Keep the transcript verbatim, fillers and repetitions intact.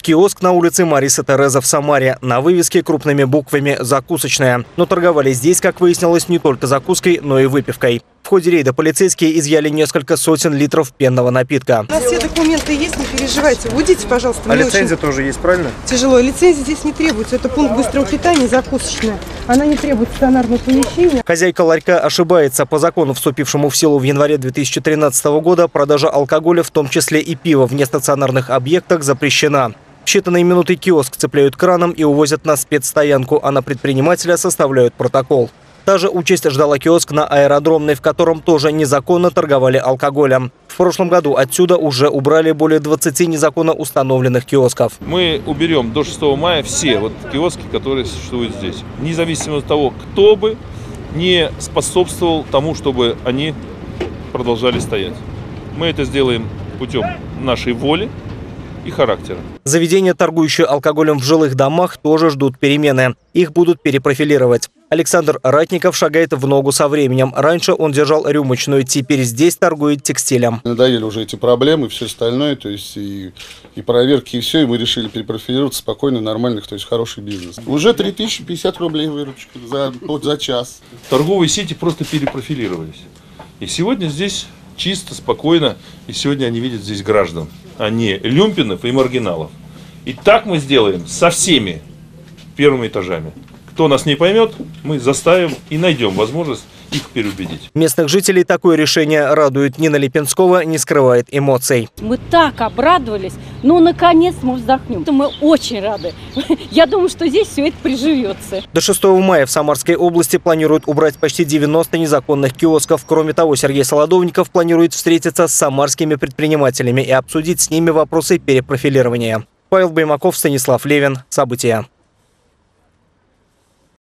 Киоск на улице Мариса Тереза в Самаре. На вывеске крупными буквами «Закусочная». Но торговали здесь, как выяснилось, не только закуской, но и выпивкой. В ходе рейда полицейские изъяли несколько сотен литров пенного напитка. У нас все документы есть, не переживайте. Уйдите, пожалуйста. А лицензия тоже есть, правильно? Тяжело. Лицензия здесь не требуется. Это пункт быстрого питания, закусочная. Она не требует стационарного помещения. Хозяйка ларька ошибается. По закону, вступившему в силу в январе две тысячи тринадцатого года, продажа алкоголя, в том числе и пива, в нестационарных объектах запрещена. В считанные минуты киоск цепляют краном и увозят на спецстоянку, а на предпринимателя составляют протокол. Та же участь ждала киоск на Аэродромной, в котором тоже незаконно торговали алкоголем. В прошлом году отсюда уже убрали более двадцати незаконно установленных киосков. Мы уберем до шестого мая все вот киоски, которые существуют здесь. Независимо от того, кто бы не способствовал тому, чтобы они продолжали стоять. Мы это сделаем путем нашей воли и характера. Заведения, торгующие алкоголем в жилых домах, тоже ждут перемены. Их будут перепрофилировать. Александр Ратников шагает в ногу со временем. Раньше он держал рюмочную, теперь здесь торгует текстилем. Надоели уже эти проблемы, все остальное, то есть и, и проверки, и все, и мы решили перепрофилироваться спокойно, нормальных, то есть хороший бизнес. Уже три тысячи пятьдесят рублей выручка за, вот, за час. Торговые сети просто перепрофилировались. И сегодня здесь чисто, спокойно, и сегодня они видят здесь граждан, а не люмпинов и маргиналов. И так мы сделаем со всеми первыми этажами. Кто нас не поймет, мы заставим и найдем возможность их переубедить. Местных жителей такое решение радует. Нина Липинскова не скрывает эмоций. Мы так обрадовались. Ну, наконец мы вздохнем. Мы очень рады. Я думаю, что здесь все это приживется. До шестого мая в Самарской области планируют убрать почти девяносто незаконных киосков. Кроме того, Сергей Солодовников планирует встретиться с самарскими предпринимателями и обсудить с ними вопросы перепрофилирования. Павел Баймаков, Станислав Левин. События.